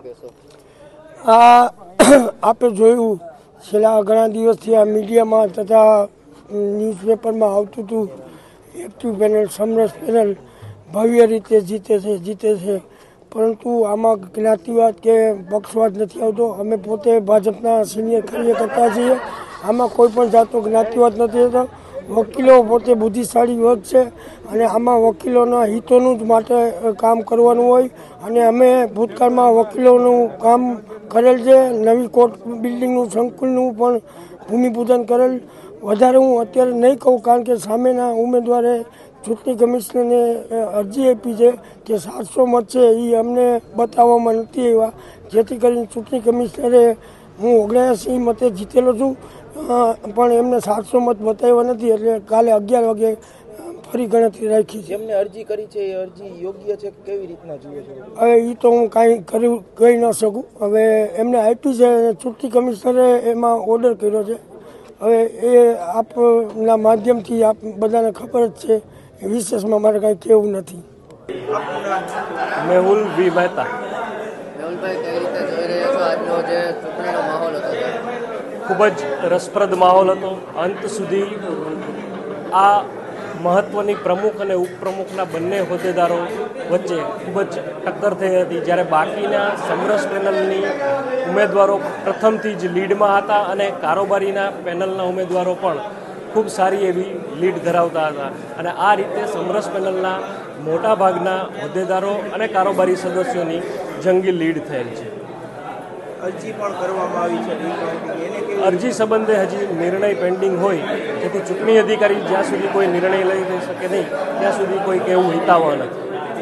કહેશો? આ આપણે જોયું છેલ્લા ઘણા દિવસથી આ મીડિયામાં તથા ન્યૂઝપેપરમાં આવતું હતું એક્ટિવ પેનલ સમરસ પેનલ ભવ્ય રીતે જીતે છે પરંતુ આમાં જ્ઞાતિવાદ કે પક્ષવાદ નથી આવતો। અમે પોતે ભાજપના સિનિયર કાર્યકર્તા છીએ। આમાં કોઈ પણ જાતનો જ્ઞાતિવાદ નથી થતો। વકીલો પોતે બુદ્ધિશાળી વર્ગ છે અને આમાં વકીલોના હિતોનું જ માટે કામ કરવાનું હોય અને અમે ભૂતકાળમાં વકીલોનું કામ કરેલ છે। નવી કોર્ટ બિલ્ડિંગનું સંકુલનું પણ ભૂમિપૂજન કરેલ। વધારે હું અત્યારે નહીં કહું કારણ કે સામેના ઉમેદવારે ચૂંટણી કમિશનરને અરજી આપી છે કે 700 મત છે એ અમને બતાવવામાં નથી આવ્યા, જેથી કરીને ચૂંટણી કમિશનરે હું 79 મતે જીતેલો છું પણ એમને 700 મત બતાવ્યા નથી, એટલે કાલે 11 વાગે ફરી ગણતરી રાખી છે। જેમને અરજી કરી છે એ અરજી યોગ્ય છે કેવી રીતના જુએ છે? હવે એ તો હું કાંઈ કહી ન શકું। હવે એમને આપી છે અને ચૂંટણી કમિશનરે એમાં ઓર્ડર કર્યો છે। હવે એ આપના માધ્યમથી આપ બધાને ખબર જ છે, વિશેષમાં મારે કાંઈ કહેવું નથી। મેહુલ વી મહેતા। મેહુલભાઈ, કઈ રીતે જોઈ રહ્યા છો આજનો જે ચૂંટણીનો માહોલ હતો? ખૂબ જ રસપ્રદ માહોલ હતો। અંત સુધી આ મહત્ત્વની પ્રમુખ અને ઉપપ્રમુખના બંને હોદ્દેદારો વચ્ચે ખૂબ જ ટક્કર થઈ હતી, જ્યારે બાકીના સમરસ પેનલની ઉમેદવારો પ્રથમથી જ લીડમાં હતા અને કારોબારીના પેનલના ઉમેદવારો પણ ખૂબ સારી એવી લીડ ધરાવતા હતા અને આ રીતે સમરસ પેનલના મોટાભાગના હોદ્દેદારો અને કારોબારી સદસ્યોની જંગી લીડ થયેલ છે। અરજી પણ કરવામાં આવી છે। અરજી સંબંધે હજી નિર્ણય પેન્ડિંગ હોય, જેથી ચૂંટણી અધિકારી જ્યાં સુધી કોઈ નિર્ણય લઈ શકે નહીં ત્યાં સુધી કોઈ કહેવું હિતાવહ નથી।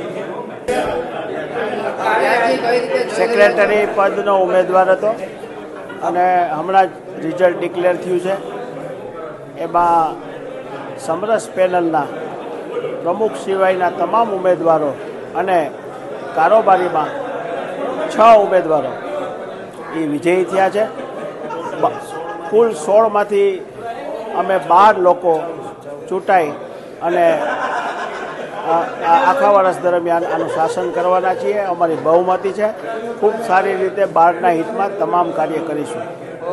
સેક્રેટરી પદનો ઉમેદવાર હતો અને હમણાં જ રિઝલ્ટ ડિક્લેર થયું છે। એમાં સમરસ પેનલના પ્રમુખ સિવાયના તમામ ઉમેદવારો અને કારોબારીમાં 6 ઉમેદવારો એ વિજયી થયા છે। કુલ 16માંથી અમે 12 લોકો ચૂંટાઈ અને આખા વર્ષ દરમિયાન આનું શાસન કરવાના છીએ। અમારી બહુમતી છે। ખૂબ સારી રીતે 12ના હિતમાં તમામ કાર્ય કરીશું।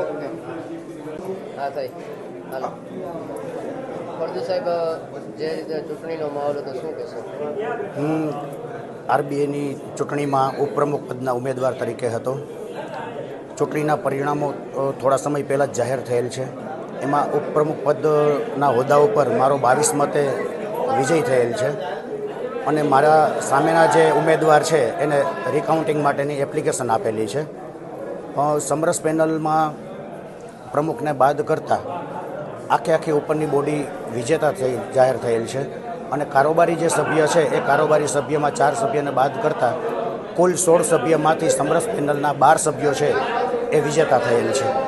હા થઈ હાલો ફરદુ સાહેબ, જે રીતે ચૂંટણીનો માહોલ હતો શું કહેશો? હું આરબીઆઈની ચૂંટણીમાં ઉપપ્રમુખ પદના ઉમેદવાર તરીકે હતો। ચૂંટણીના પરિણામો થોડા સમય પહેલાં જ જાહેર થયેલ છે। એમાં ઉપપ્રમુખ પદના હોદ્દા ઉપર મારો 22 મતે વિજય થયેલ છે અને મારા સામેના જે ઉમેદવાર છે એને રિકાઉન્ટિંગ માટેની એપ્લિકેશન આપેલી છે। સમરસ પેનલમાં પ્રમુખને બાદ કરતાં આખી ઉપરની બોડી વિજેતા જાહેર થયેલ છે અને કારોબારી જે સભ્ય છે એ કારોબારી સભ્યમાં 4 સભ્યને બાદ કરતાં કુલ 16 સભ્યમાંથી સમરસ પેનલના 12 સભ્યો છે એ વિજેતા થયેલ છે।